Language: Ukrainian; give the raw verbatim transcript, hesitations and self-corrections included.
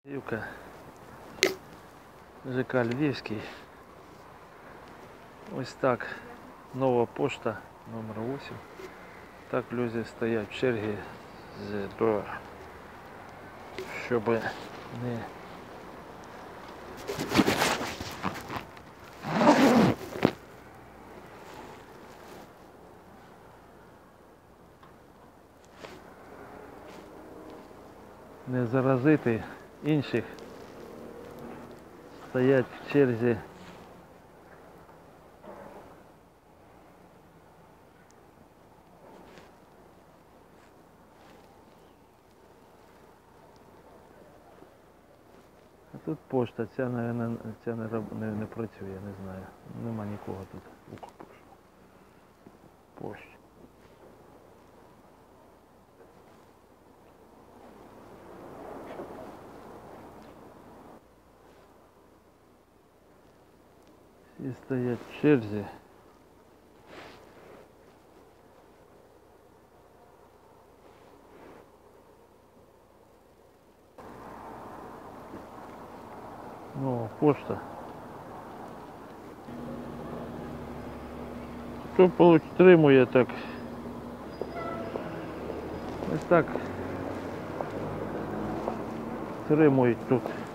Юка, ЖК Львівський. Ось так, нова пошта номер вісім. Так люди стоять в черзі, до, щоб не не заразити інших, стоять в черзі. А тут пошта, ця, наверное, ця не, не, не працює, не знаю. Нема нікого тут у пошті. Всі стоять в черзі. Ну, пошта. Хто підтримує так? Ось так. Тримують тут.